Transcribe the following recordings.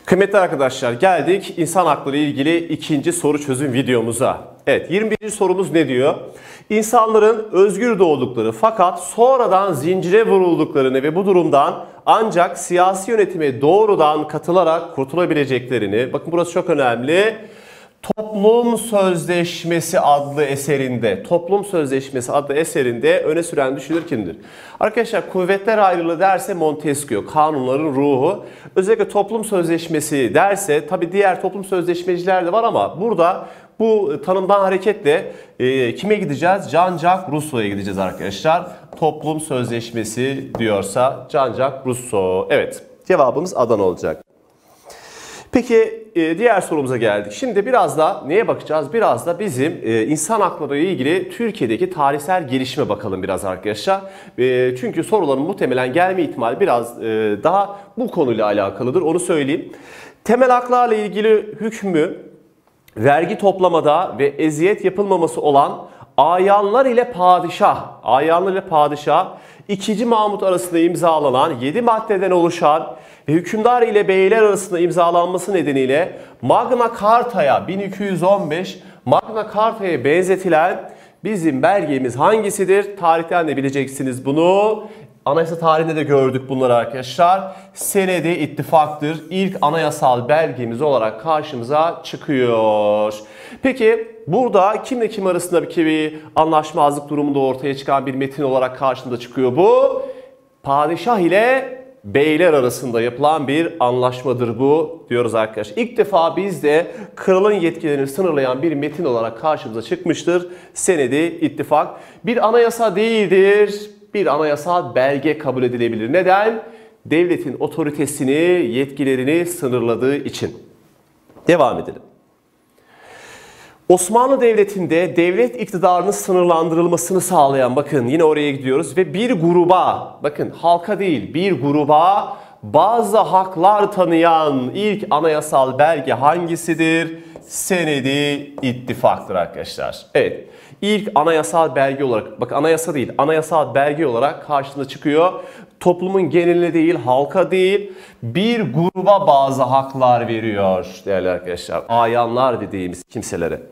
Kıymetli arkadaşlar, geldik insan hakları ile ilgili ikinci soru çözüm videomuza. Evet, 21. sorumuz ne diyor? İnsanların özgür doğdukları fakat sonradan zincire vurulduklarını ve bu durumdan ancak siyasi yönetime doğrudan katılarak kurtulabileceklerini, bakın burası çok önemli, Toplum Sözleşmesi adlı eserinde öne süren düşünür kimdir? Arkadaşlar, kuvvetler ayrılığı derse Montesquieu, kanunların ruhu. Özellikle toplum sözleşmesi derse tabi diğer toplum sözleşmeciler de var ama burada bu tanımdan hareketle kime gideceğiz? Jean-Jacques Rousseau'ya gideceğiz arkadaşlar. Toplum sözleşmesi diyorsa Jean-Jacques Rousseau. Evet, cevabımız Adana olacak. Peki diğer sorumuza geldik. Şimdi biraz da neye bakacağız? Biraz da bizim insan hakları ile ilgili Türkiye'deki tarihsel gelişime bakalım biraz arkadaşlar. Çünkü soruların muhtemelen gelme ihtimali biraz daha bu konuyla alakalıdır. Onu söyleyeyim. Temel haklarla ilgili hükmü vergi toplamada ve eziyet yapılmaması olan ayanlar ile padişah 2. Mahmut arasında imzalanan 7 maddeden oluşan ve hükümdar ile beyler arasında imzalanması nedeniyle Magna Carta'ya 1215 Magna Carta'ya benzetilen bizim belgemiz hangisidir? Tarihten de bileceksiniz bunu. Anayasa tarihinde de gördük bunları arkadaşlar. Senedi ittifaktır. İlk anayasal belgemiz olarak karşımıza çıkıyor. Peki burada kimle kim arasında bir anlaşmazlık durumunda ortaya çıkan bir metin olarak karşımıza çıkıyor bu? Padişah ile beyler arasında yapılan bir anlaşmadır bu diyoruz arkadaşlar. İlk defa bizde kralın yetkilerini sınırlayan bir metin olarak karşımıza çıkmıştır. Senedi ittifak. Bir anayasa değildir. Bir anayasal belge kabul edilebilir. Neden? Devletin otoritesini, yetkilerini sınırladığı için. Devam edelim. Osmanlı Devleti'nde devlet iktidarının sınırlandırılmasını sağlayan, bakın yine oraya gidiyoruz ve bir gruba, bakın halka değil bir gruba bazı haklar tanıyan ilk anayasal belge hangisidir? Senedi ittifaktır arkadaşlar. Evet, ilk anayasal belge olarak, bakın anayasa değil anayasal belge olarak karşımıza çıkıyor. Toplumun geneline değil, halka değil, bir gruba bazı haklar veriyor değerli arkadaşlar. Ayanlar dediğimiz kimselere.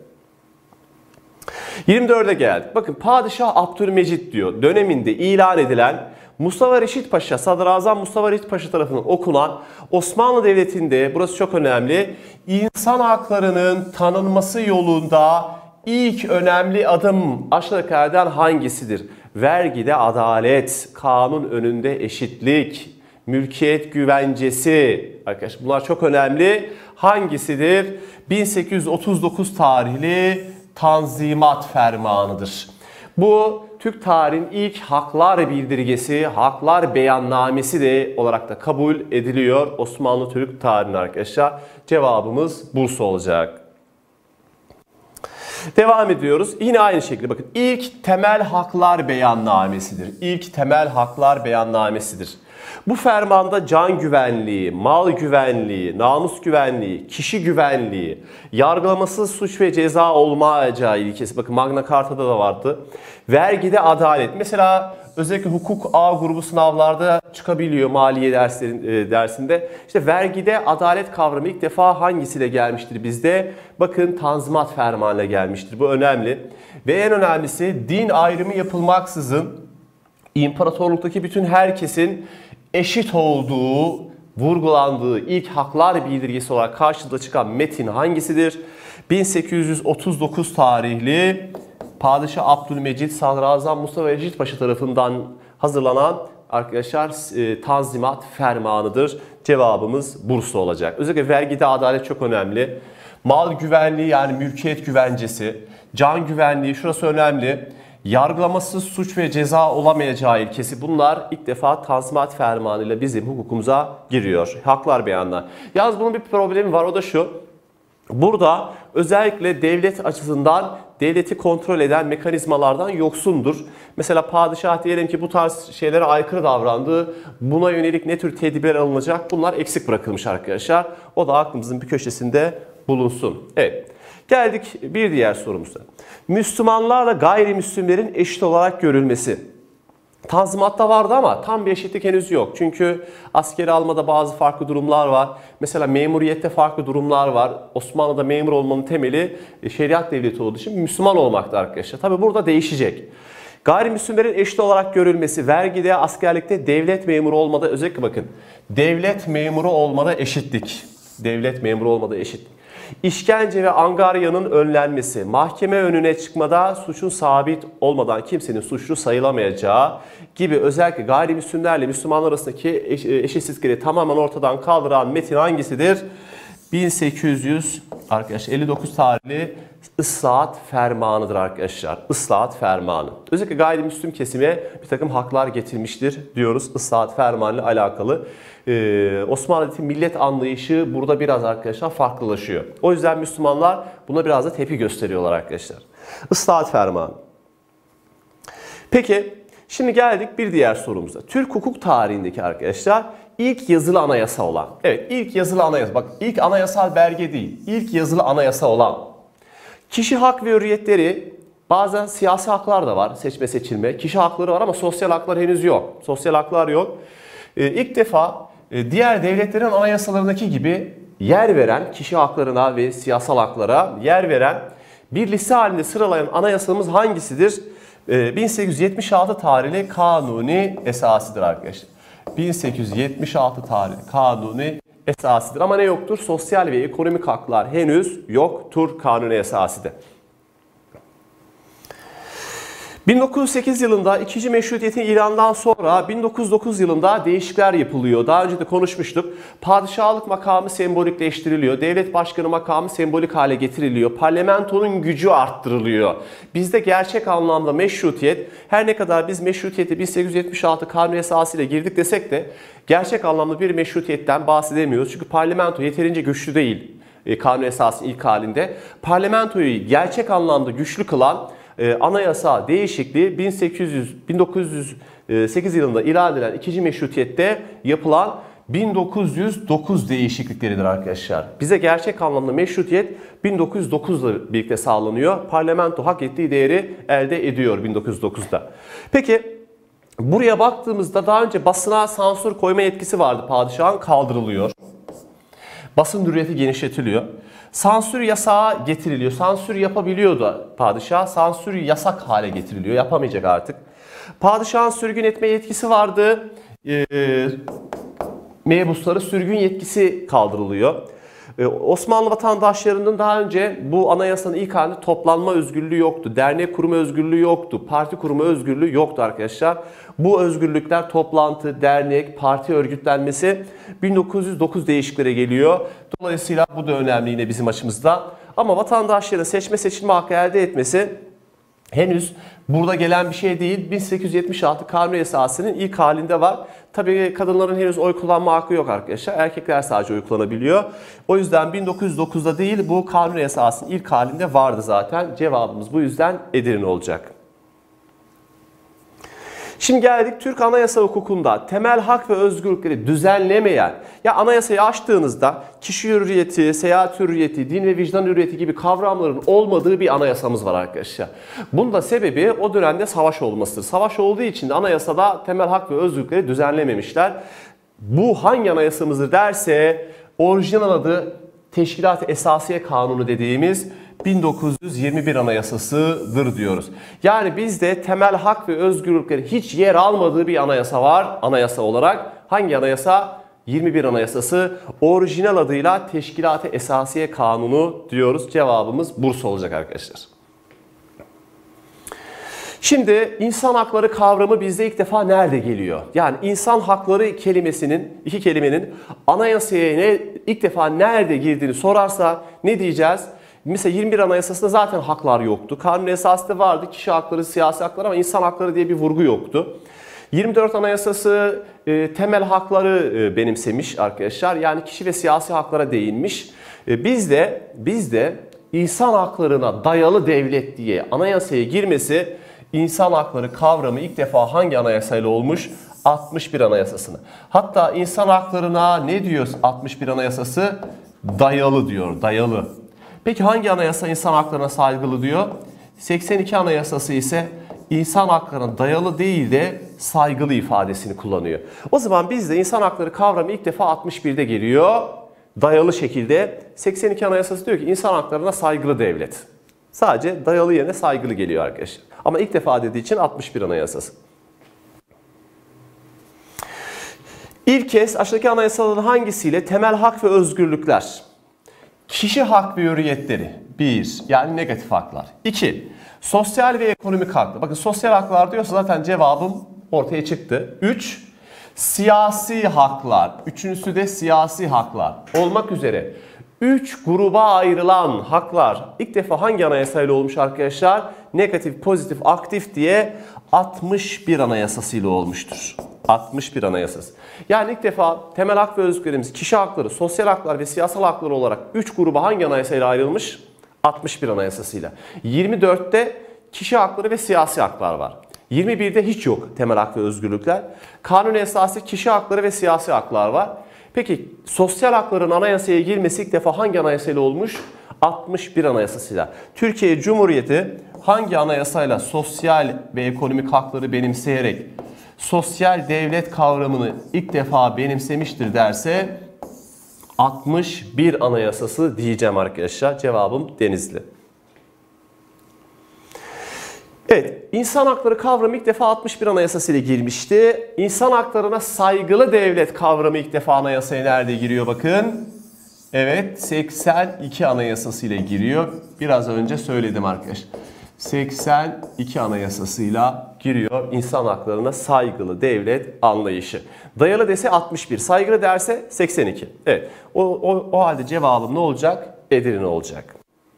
24'e geldik. Bakın Padişah Abdülmecit diyor. Döneminde ilan edilen Mustafa Reşit Paşa, Sadrazam Mustafa Reşit Paşa tarafından okunan Osmanlı Devleti'nde, burası çok önemli, insan haklarının tanınması yolunda ilk önemli adım aşağıdakilerden hangisidir? Vergide adalet, kanun önünde eşitlik, mülkiyet güvencesi. Arkadaşlar bunlar çok önemli. Hangisidir? 1839 tarihli Tanzimat Fermanı'dır. Bu Türk tarihinin ilk haklar bildirgesi, haklar beyannamesi de olarak da kabul ediliyor Osmanlı Türk tarihine arkadaşlar. Cevabımız Bursa olacak. Devam ediyoruz. Yine aynı şekilde bakın ilk temel haklar beyannamesidir. İlk temel haklar beyannamesidir. Bu fermanda can güvenliği, mal güvenliği, namus güvenliği, kişi güvenliği, yargılamasız suç ve ceza olmayacağı ilkesi. Bakın Magna Carta'da da vardı. Vergide adalet. Mesela özellikle hukuk A grubu sınavlarda çıkabiliyor maliye dersinde. İşte vergide adalet kavramı ilk defa hangisiyle gelmiştir bizde? Bakın Tanzimat Fermanı'yla gelmiştir. Bu önemli. Ve en önemlisi din ayrımı yapılmaksızın imparatorluktaki bütün herkesin eşit olduğu, vurgulandığı ilk haklar bildirgesi olarak karşımıza çıkan metin hangisidir? 1839 tarihli Padişah Abdülmecit, Sadrazam Mustafa Reşit Paşa tarafından hazırlanan arkadaşlar Tanzimat Fermanı'dır. Cevabımız Bursa olacak. Özellikle vergide adalet çok önemli. Mal güvenliği yani mülkiyet güvencesi, can güvenliği şurası önemli. Yargılamasız suç ve ceza olamayacağı ilkesi, bunlar ilk defa Tanzimat Fermanı ile bizim hukukumuza giriyor. Haklar beyanlar. Yalnız bunun bir problemi var, o da şu. Burada özellikle devlet açısından devleti kontrol eden mekanizmalardan yoksundur. Mesela padişah diyelim ki bu tarz şeylere aykırı davrandı. Buna yönelik ne tür tedbirler alınacak? Bunlar eksik bırakılmış arkadaşlar. O da aklımızın bir köşesinde bulunsun. Evet. Geldik bir diğer sorumuza. Müslümanlarla gayrimüslimlerin eşit olarak görülmesi. Tanzimat'ta vardı ama tam bir eşitlik henüz yok. Çünkü askeri almada bazı farklı durumlar var. Mesela memuriyette farklı durumlar var. Osmanlı'da memur olmanın temeli şeriat devleti olduğu için Müslüman olmaktı arkadaşlar. Tabi burada değişecek. Gayrimüslimlerin eşit olarak görülmesi, vergide, askerlikte, devlet memuru olmada, özellikle bakın, devlet memuru olmada eşitlik. Devlet memuru olmada eşitlik. İşkence ve angaryanın önlenmesi, mahkeme önüne çıkmada suçun sabit olmadan kimsenin suçlu sayılamayacağı gibi özellikle gayrimüslimlerle Müslümanlar arasındaki eşitsizlikleri tamamen ortadan kaldıran metin hangisidir? 1859 tarihli Islahat Fermanı'dır arkadaşlar. Islahat Fermanı. Özellikle gayrimüslim kesime bir takım haklar getirmiştir diyoruz Islahat Fermanı ile alakalı. Osmanlı'daki millet anlayışı burada biraz arkadaşlar farklılaşıyor. O yüzden Müslümanlar buna biraz da tepki gösteriyorlar arkadaşlar. Islahat Fermanı. Peki şimdi geldik bir diğer sorumuza. Türk hukuk tarihindeki arkadaşlar ilk yazılı anayasa olan. Evet, ilk yazılı anayasa. Bak, ilk anayasal belge değil. İlk yazılı anayasa olan. Kişi hak ve hürriyetleri, bazen siyasi haklar da var. Seçme seçilme. Kişi hakları var ama sosyal haklar henüz yok. Sosyal haklar yok. İlk defa diğer devletlerin anayasalarındaki gibi yer veren, kişi haklarına ve siyasal haklara yer veren bir liste halinde sıralayan anayasamız hangisidir? 1876 tarihli Kanuni Esası'dır arkadaşlar. 1876 tarihli Kanuni Esası'dır. Ama ne yoktur? Sosyal ve ekonomik haklar henüz yoktur Kanuni Esası'da. 1908 yılında 2. Meşrutiyetin ilanından sonra 1909 yılında değişiklikler yapılıyor. Daha önce de konuşmuştuk. Padişahlık makamı sembolikleştiriliyor. Devlet başkanı makamı sembolik hale getiriliyor. Parlamentonun gücü arttırılıyor. Bizde gerçek anlamda meşrutiyet, her ne kadar biz meşrutiyete 1876 Kanuni Esası ile girdik desek de gerçek anlamda bir meşrutiyetten bahsedemiyoruz. Çünkü parlamento yeterince güçlü değil Kanuni Esası'nın ilk halinde. Parlamentoyu gerçek anlamda güçlü kılan anayasa değişikliği 1908 yılında ilan edilen 2. Meşrutiyet'te yapılan 1909 değişiklikleridir arkadaşlar. Bize gerçek anlamda meşrutiyet 1909 ile birlikte sağlanıyor. Parlamento hak ettiği değeri elde ediyor 1909'da. Peki buraya baktığımızda daha önce basına sansür koyma yetkisi vardı. Padişahın kaldırılıyor. Basın hürriyeti genişletiliyor. Sansür yasağı getiriliyor. Sansür yapabiliyordu padişah. Sansür yasak hale getiriliyor. Yapamayacak artık. Padişahın sürgün etme yetkisi vardı. Mebusları sürgün yetkisi kaldırılıyor. Osmanlı vatandaşlarının daha önce bu anayasanın ilk halinde toplanma özgürlüğü yoktu. Dernek kurma özgürlüğü yoktu. Parti kurma özgürlüğü yoktu arkadaşlar. Bu özgürlükler toplantı, dernek, parti örgütlenmesi 1909 değişikliklere geliyor. Dolayısıyla bu da önemli yine bizim açımızda. Ama vatandaşların seçme seçilme hakkı elde etmesi henüz burada gelen bir şey değil. 1876 Kanuni Esası'nın ilk halinde var. Tabii kadınların henüz oy kullanma hakkı yok arkadaşlar. Erkekler sadece oy kullanabiliyor. O yüzden 1909'da değil, bu Kanuni Esası'nın ilk halinde vardı zaten. Cevabımız bu yüzden Edirne olacak. Şimdi geldik Türk Anayasa Hukukunda temel hak ve özgürlükleri düzenlemeyen, ya anayasayı açtığınızda kişi hürriyeti, seyahat hürriyeti, din ve vicdan hürriyeti gibi kavramların olmadığı bir anayasamız var arkadaşlar. Bunun da sebebi o dönemde savaş olmasıdır. Savaş olduğu için de anayasada temel hak ve özgürlükleri düzenlememişler. Bu hangi anayasamızdır derse orijinal adı Teşkilat-ı Esasiye Kanunu dediğimiz 1921 Anayasası'dır diyoruz. Yani bizde temel hak ve özgürlükleri hiç yer almadığı bir anayasa var. Anayasa olarak hangi anayasa? 21 Anayasası. Orijinal adıyla Teşkilat-ı Esasiye Kanunu diyoruz. Cevabımız Bursa olacak arkadaşlar. Şimdi insan hakları kavramı bizde ilk defa nerede geliyor? Yani insan hakları kelimesinin, iki kelimenin anayasaya ilk defa nerede girdiğini sorarsa ne diyeceğiz? Mesela 21 Anayasası'nda zaten haklar yoktu. Kanuni Esası'da vardı kişi hakları, siyasi haklar ama insan hakları diye bir vurgu yoktu. 24 Anayasası temel hakları benimsemiş arkadaşlar. Yani kişi ve siyasi haklara değinmiş. Bizde insan haklarına dayalı devlet diye anayasaya girmesi, insan hakları kavramı ilk defa hangi anayasayla olmuş? 61 Anayasası'nı. Hatta insan haklarına ne diyor 61 Anayasası? Dayalı diyor, dayalı. Peki hangi anayasa insan haklarına saygılı diyor? 82 Anayasası ise insan haklarına dayalı değil de saygılı ifadesini kullanıyor. O zaman bizde insan hakları kavramı ilk defa 61'de geliyor. Dayalı şekilde. 82 Anayasası diyor ki insan haklarına saygılı devlet. Sadece dayalı yerine saygılı geliyor arkadaşlar. Ama ilk defa dediği için 61 Anayasası. İlk kez aşağıdaki anayasaların hangisiyle temel hak ve özgürlükler, kişi hak ve hürriyetleri, 1 yani negatif haklar, 2 sosyal ve ekonomik haklar. Bakın sosyal haklar diyorsa zaten cevabım ortaya çıktı. 3 siyasi haklar, üçüncüsü de siyasi haklar olmak üzere 3 gruba ayrılan haklar ilk defa hangi anayasayla olmuş arkadaşlar? Negatif, pozitif, aktif diye 61 Anayasasıyla olmuştur. 61 Anayasası. Yani ilk defa temel hak ve özgürlüklerimiz, kişi hakları, sosyal haklar ve siyasal haklar olarak 3 gruba hangi anayasayla ayrılmış? 61 Anayasasıyla. 24'te kişi hakları ve siyasi haklar var. 21'de hiç yok temel hak ve özgürlükler. Kanun esası kişi hakları ve siyasi haklar var. Peki sosyal hakların anayasaya girmesi ilk defa hangi anayasayla olmuş? 61 Anayasasıyla. Türkiye Cumhuriyeti hangi anayasayla sosyal ve ekonomik hakları benimseyerek sosyal devlet kavramını ilk defa benimsemiştir derse 61 Anayasası diyeceğim arkadaşlar. Cevabım Denizli. Evet, insan hakları kavramı ilk defa 61 Anayasası ile girmişti. İnsan haklarına saygılı devlet kavramı ilk defa anayasaya nerede giriyor bakın. Evet, 82 Anayasası ile giriyor. Biraz önce söyledim arkadaşlar. 82 Anayasasıyla giriyor insan haklarına saygılı devlet anlayışı. Dayalı dese 61, saygılı derse 82. Evet, o halde cevabım ne olacak? Edirne olacak.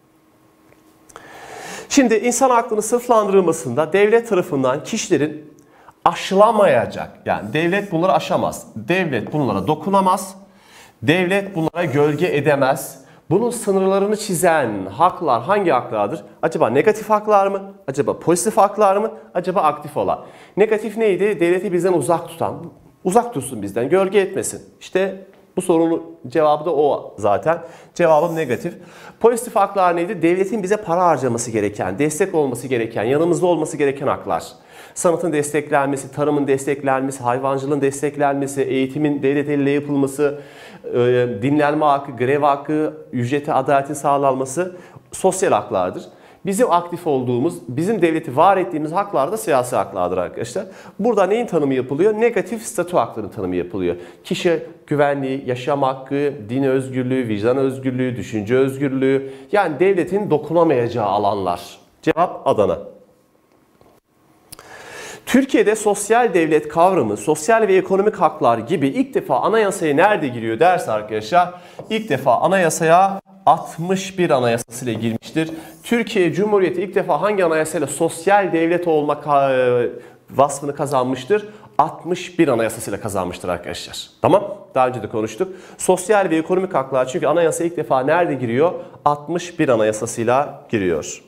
Şimdi insan haklarının sınıflandırılmasında devlet tarafından kişilerin aşılamayacak, yani devlet bunları aşamaz, devlet bunlara dokunamaz, devlet bunlara gölge edemez. Bunun sınırlarını çizen haklar hangi haklardır? Acaba negatif haklar mı? Acaba pozitif haklar mı? Acaba aktif olan? Negatif neydi? Devleti bizden uzak tutan, uzak tutsun bizden, gölge etmesin. İşte bu sorunun cevabı da o zaten. Cevabım negatif. Pozitif haklar neydi? Devletin bize para harcaması gereken, destek olması gereken, yanımızda olması gereken haklar. Sanatın desteklenmesi, tarımın desteklenmesi, hayvancılığın desteklenmesi, eğitimin devlet eliyle yapılması, dinlenme hakkı, grev hakkı, ücrete adaletin sağlanması sosyal haklardır. Bizim aktif olduğumuz, bizim devleti var ettiğimiz haklar da siyasi haklardır arkadaşlar. Burada neyin tanımı yapılıyor? Negatif statü haklarının tanımı yapılıyor. Kişi güvenliği, yaşam hakkı, din özgürlüğü, vicdan özgürlüğü, düşünce özgürlüğü, yani devletin dokunamayacağı alanlar. Cevap Adana. Türkiye'de sosyal devlet kavramı, sosyal ve ekonomik haklar gibi ilk defa anayasaya nerede giriyor derse arkadaşlar, ilk defa anayasaya 61 Anayasası ile girmiştir. Türkiye Cumhuriyeti ilk defa hangi anayasayla sosyal devlet olmak vasfını kazanmıştır? 61 Anayasası ile kazanmıştır arkadaşlar. Tamam? Daha önce de konuştuk. Sosyal ve ekonomik haklar çünkü anayasa ilk defa nerede giriyor? 61 Anayasasıyla giriyor.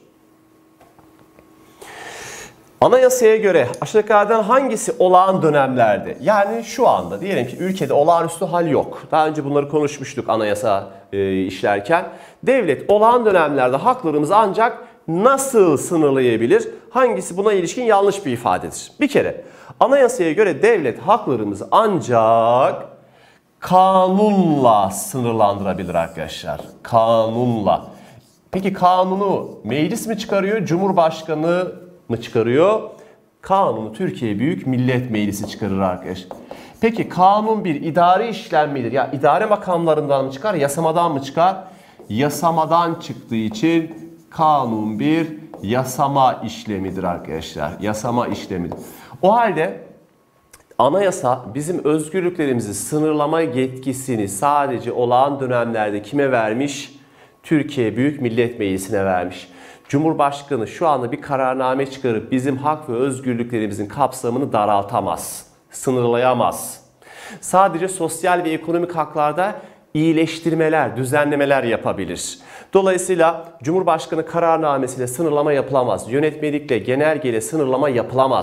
Anayasaya göre aşağıdakilerden hangisi olağan dönemlerde? Yani şu anda diyelim ki ülkede olağanüstü hal yok. Daha önce bunları konuşmuştuk anayasa işlerken. Devlet olağan dönemlerde haklarımızı ancak nasıl sınırlayabilir? Hangisi buna ilişkin yanlış bir ifadedir? Bir kere anayasaya göre devlet haklarımızı ancak kanunla sınırlandırabilir arkadaşlar. Kanunla. Peki kanunu meclis mi çıkarıyor, Cumhurbaşkanı mı çıkarıyor? Kanunu Türkiye Büyük Millet Meclisi çıkarır arkadaşlar. Peki kanun bir idari işlem midir? Ya idare makamlarından mı çıkar, yasamadan mı çıkar? Yasamadan çıktığı için kanun bir yasama işlemidir arkadaşlar. Yasama işlemidir. O halde anayasa bizim özgürlüklerimizi sınırlama yetkisini sadece olağan dönemlerde kime vermiş? Türkiye Büyük Millet Meclisi'ne vermiş. Cumhurbaşkanı şu anda bir kararname çıkarıp bizim hak ve özgürlüklerimizin kapsamını daraltamaz, sınırlayamaz. Sadece sosyal ve ekonomik haklarda iyileştirmeler, düzenlemeler yapabilir. Dolayısıyla Cumhurbaşkanı kararnamesiyle sınırlama yapılamaz. Yönetmelikle, genelgeyle sınırlama yapılamaz.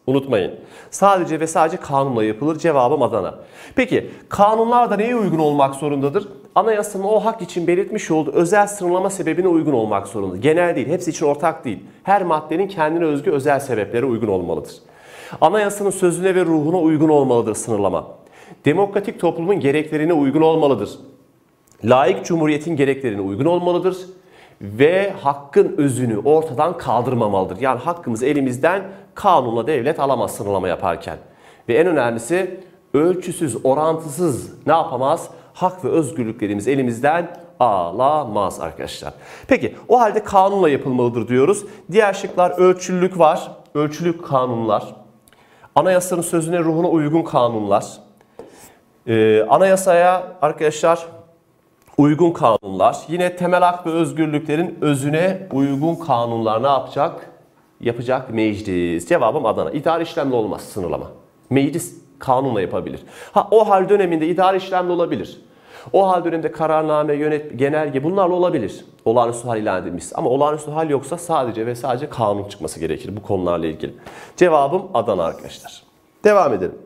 Unutmayın. Sadece ve sadece kanunla yapılır. Cevabım Adana. Peki kanunlar da neye uygun olmak zorundadır? Anayasanın o hak için belirtmiş olduğu özel sınırlama sebebine uygun olmak zorunda. Genel değil, hepsi için ortak değil. Her maddenin kendine özgü özel sebeplere uygun olmalıdır. Anayasanın sözüne ve ruhuna uygun olmalıdır sınırlama. Demokratik toplumun gereklerine uygun olmalıdır. Laik cumhuriyetin gereklerine uygun olmalıdır. Ve hakkın özünü ortadan kaldırmamalıdır. Yani hakkımızı elimizden kanunla devlet alamaz sınırlama yaparken. Ve en önemlisi ölçüsüz, orantısız ne yapamaz? Hak ve özgürlüklerimiz elimizden alamaz arkadaşlar. Peki o halde kanunla yapılmalıdır diyoruz. Diğer şıklar ölçülülük var. Ölçülük kanunlar. Anayasanın sözüne ruhuna uygun kanunlar. Anayasaya arkadaşlar uygun kanunlar. Yine temel hak ve özgürlüklerin özüne uygun kanunlar ne yapacak? Yapacak meclis. Cevabım Adana. İdari işlemle olmaz sınırlama. Meclis kanunla yapabilir. O hal döneminde idari işlemle olabilir. O hal döneminde kararname, genelge bunlarla olabilir. Olağanüstü hal ilan edilmiş. Ama olağanüstü hal yoksa sadece ve sadece kanun çıkması gerekir bu konularla ilgili. Cevabım Adana arkadaşlar. Devam edelim.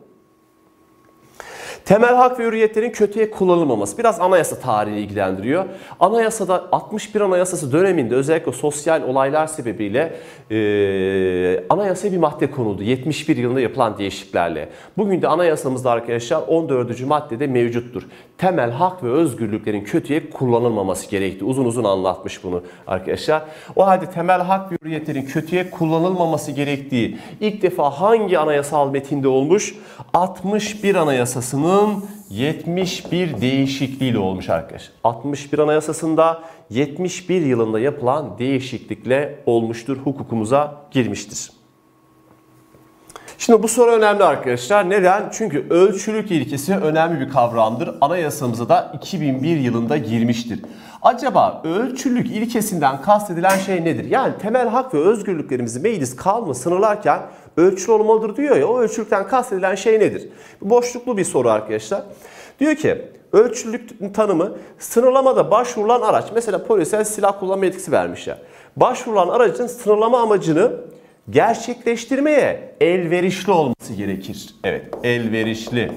Temel hak ve hürriyetlerin kötüye kullanılmaması. Biraz anayasa tarihini ilgilendiriyor. Anayasada 61 Anayasası döneminde özellikle sosyal olaylar sebebiyle anayasaya bir madde konuldu. 71 yılında yapılan değişikliklerle. Bugün de anayasamızda arkadaşlar 14. maddede mevcuttur. Temel hak ve özgürlüklerin kötüye kullanılmaması gerektiği. Uzun uzun anlatmış bunu arkadaşlar. O halde temel hak ve hürriyetlerin kötüye kullanılmaması gerektiği ilk defa hangi anayasal metinde olmuş? 61 Anayasası'nın 71 değişikliğiyle olmuş arkadaşlar. 61 Anayasası'nda 71 yılında yapılan değişiklikle olmuştur, hukukumuza girmiştir. Şimdi bu soru önemli arkadaşlar. Neden? Çünkü ölçülük ilkesi önemli bir kavramdır. Anayasamıza da 2001 yılında girmiştir. Acaba ölçülük ilkesinden kastedilen şey nedir? Yani temel hak ve özgürlüklerimizi meclis kanunu sınırlarken ölçülü olmalıdır diyor ya, o ölçülükten kastedilen şey nedir? Boşluklu bir soru arkadaşlar. Diyor ki ölçülük tanımı sınırlamada başvurulan araç. Mesela polise silah kullanma yetkisi vermişler. Başvurulan aracın sınırlama amacını gerçekleştirmeye elverişli olması gerekir. Evet, elverişli.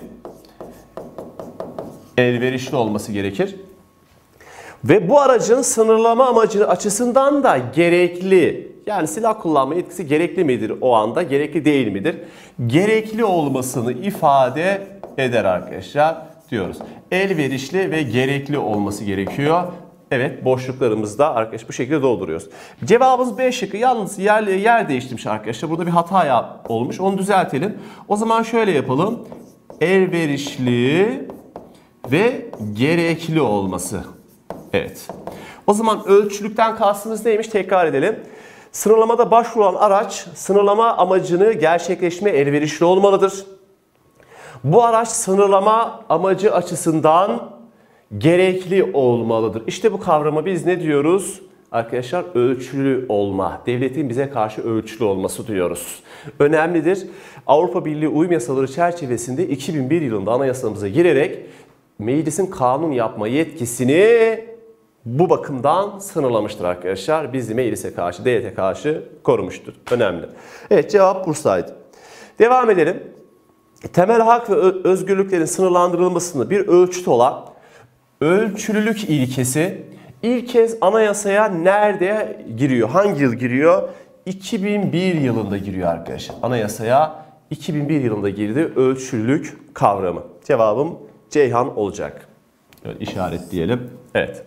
Elverişli olması gerekir. Ve bu aracın sınırlama amacı açısından da gerekli. Yani silah kullanma yetkisi gerekli midir o anda, gerekli değil midir? Gerekli olmasını ifade eder arkadaşlar diyoruz. Elverişli ve gerekli olması gerekiyor. Evet, boşluklarımızda arkadaşlar bu şekilde dolduruyoruz. Cevabımız B şıkkı. Yalnız yer değiştirmiş arkadaşlar. Burada bir hata olmuş. Onu düzeltelim. O zaman şöyle yapalım. Elverişli ve gerekli olması. Evet. O zaman ölçülükten kastımız neymiş? Tekrar edelim. Sınırlamada başvurulan araç sınırlama amacını gerçekleşmeye elverişli olmalıdır. Bu araç sınırlama amacı açısından gerekli olmalıdır. İşte bu kavrama biz ne diyoruz? Arkadaşlar ölçülü olma. Devletin bize karşı ölçülü olması diyoruz. Önemlidir. Avrupa Birliği uyum yasaları çerçevesinde 2001 yılında anayasamıza girerek meclisin kanun yapma yetkisini bu bakımdan sınırlamıştır arkadaşlar. Bizi meclise karşı, devlete karşı korumuştur. Önemli. Evet, cevap Bursa'ydı. Devam edelim. Temel hak ve özgürlüklerin sınırlandırılmasında bir ölçüt olan ölçülülük ilkesi ilk kez anayasaya nerede giriyor? Hangi yıl giriyor? 2001 yılında giriyor arkadaşlar. Anayasaya 2001 yılında girdi ölçülülük kavramı. Cevabım Ceyhan olacak. Evet, işaretleyelim. Evet.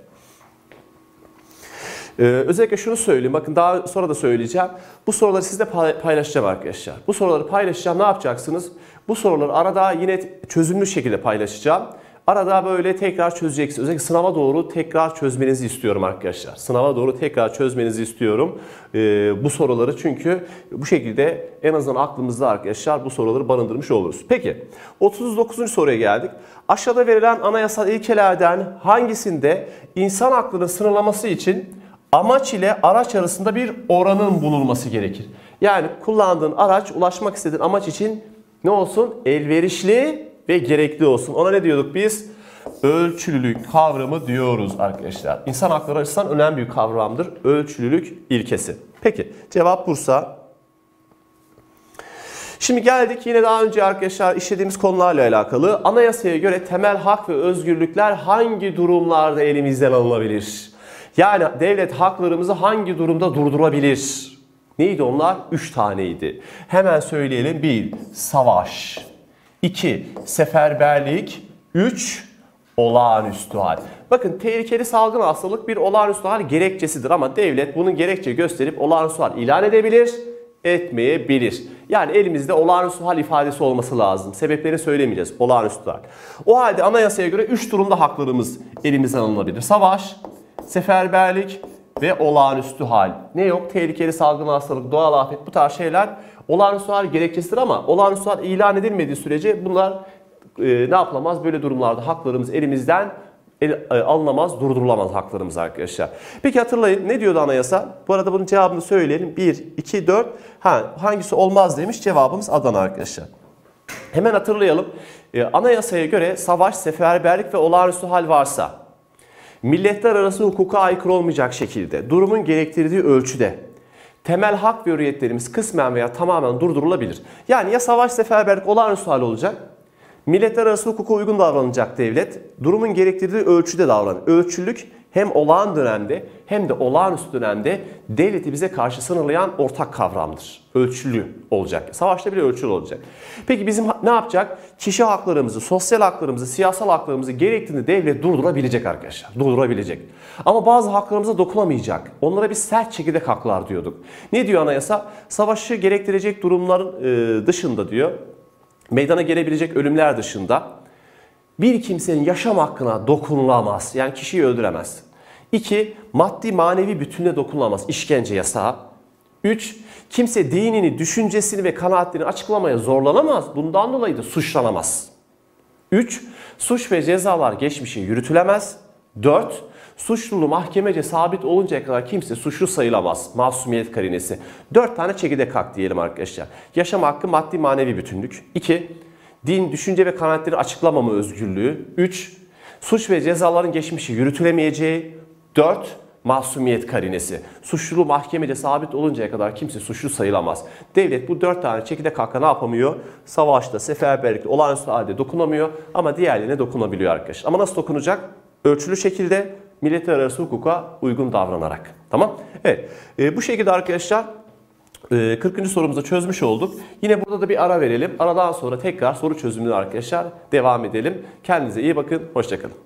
Özellikle şunu söyleyeyim. Bakın daha sonra da söyleyeceğim. Bu soruları sizle paylaşacağım arkadaşlar. Bu soruları paylaşacağım. Ne yapacaksınız? Bu soruları arada yine çözülmüş şekilde paylaşacağım. Arada böyle tekrar çözeceksiniz. Özellikle sınava doğru tekrar çözmenizi istiyorum arkadaşlar. Sınava doğru tekrar çözmenizi istiyorum. Bu soruları çünkü bu şekilde en azından aklımızda arkadaşlar bu soruları barındırmış oluruz. Peki 39. soruya geldik. Aşağıda verilen anayasal ilkelerden hangisinde insan haklarının sınırlaması için amaç ile araç arasında bir oranın bulunması gerekir? Yani kullandığın araç ulaşmak istediğin amaç için ne olsun? Elverişli ve gerekli olsun. Ona ne diyorduk biz? Ölçülülük kavramı diyoruz arkadaşlar. İnsan hakları açısından önemli bir kavramdır. Ölçülülük ilkesi. Peki cevap Bursa. Şimdi geldik yine daha önce arkadaşlar işlediğimiz konularla alakalı. Anayasaya göre temel hak ve özgürlükler hangi durumlarda elimizden alınabilir? Yani devlet haklarımızı hangi durumda durdurabilir? Neydi onlar? 3 taneydi. Hemen söyleyelim. 1. Savaş. 2. Seferberlik. 3. Olağanüstü hal. Bakın tehlikeli salgın hastalık bir olağanüstü hal gerekçesidir ama devlet bunu gerekçe gösterip olağanüstü hal ilan edebilir, etmeyebilir. Yani elimizde olağanüstü hal ifadesi olması lazım. Sebeplerini söylemeyeceğiz. Olağanüstü hal. O halde anayasaya göre 3 durumda haklarımız elimizden alınabilir. Savaş, seferberlik ve olağanüstü hal. Ne yok? Tehlikeli salgın hastalık, doğal afet, bu tarz şeyler olağanüstü hal gerekçesidir ama olağanüstü hal ilan edilmediği sürece bunlar ne yapılamaz? Böyle durumlarda haklarımız elimizden alınamaz, durdurulamaz haklarımız arkadaşlar. Peki hatırlayın ne diyordu anayasa? Bu arada bunun cevabını söyleyelim. 1, 2, 4. Hangisi olmaz demiş? Cevabımız Adana arkadaşlar. Hemen hatırlayalım. Anayasaya göre savaş, seferberlik ve olağanüstü hal varsa, milletler arası hukuka aykırı olmayacak şekilde, durumun gerektirdiği ölçüde, temel hak ve hürriyetlerimiz kısmen veya tamamen durdurulabilir. Yani ya savaş, seferberlik, olağanüstü hal olacak, milletler arası hukuka uygun davranacak devlet, durumun gerektirdiği ölçüde davranır. Ölçülük hem olağan dönemde hem de olağanüstü dönemde devleti bize karşı sınırlayan ortak kavramdır. Ölçülü olacak. Savaşta bile ölçülü olacak. Peki bizim ne yapacak? Kişi haklarımızı, sosyal haklarımızı, siyasal haklarımızı gerektiğinde devlet durdurabilecek arkadaşlar. Durdurabilecek. Ama bazı haklarımıza dokunamayacak. Onlara biz sert çekirdek haklar diyorduk. Ne diyor anayasa? Savaşı gerektirecek durumların dışında diyor, meydana gelebilecek ölümler dışında bir kimsenin yaşam hakkına dokunulamaz. Yani kişiyi öldüremez. 2. Maddi manevi bütününe dokunulamaz. İşkence yasağı. 3. Kimse dinini, düşüncesini ve kanaatlerini açıklamaya zorlanamaz. Bundan dolayı da suçlanamaz. 3. Suç ve cezalar geçmişe yürütülemez. 4. Suçluluğu mahkemece sabit oluncaya kadar kimse suçlu sayılamaz. Masumiyet karinesi. 4 tane çekirdek hak diyelim arkadaşlar. Yaşam hakkı, maddi manevi bütünlük. 2. Din, düşünce ve kanaatleri açıklamama özgürlüğü. 3. Suç ve cezaların geçmişe yürütülemeyeceği. 4. Masumiyet karinesi. Suçluluğu mahkemece sabit oluncaya kadar kimse suçlu sayılamaz. Devlet bu 4 tane çekirdek hakka ne yapamıyor? Savaşta, seferberlikte, olağanüstü halde dokunamıyor ama diğerlerine dokunabiliyor arkadaşlar. Ama nasıl dokunacak? Ölçülü şekilde, milletler arası hukuka uygun davranarak. Tamam? Evet. Bu şekilde arkadaşlar 40. sorumuzu çözmüş olduk. Yine burada da bir ara verelim. Aradan sonra tekrar soru çözümüne arkadaşlar devam edelim. Kendinize iyi bakın. Hoşça kalın.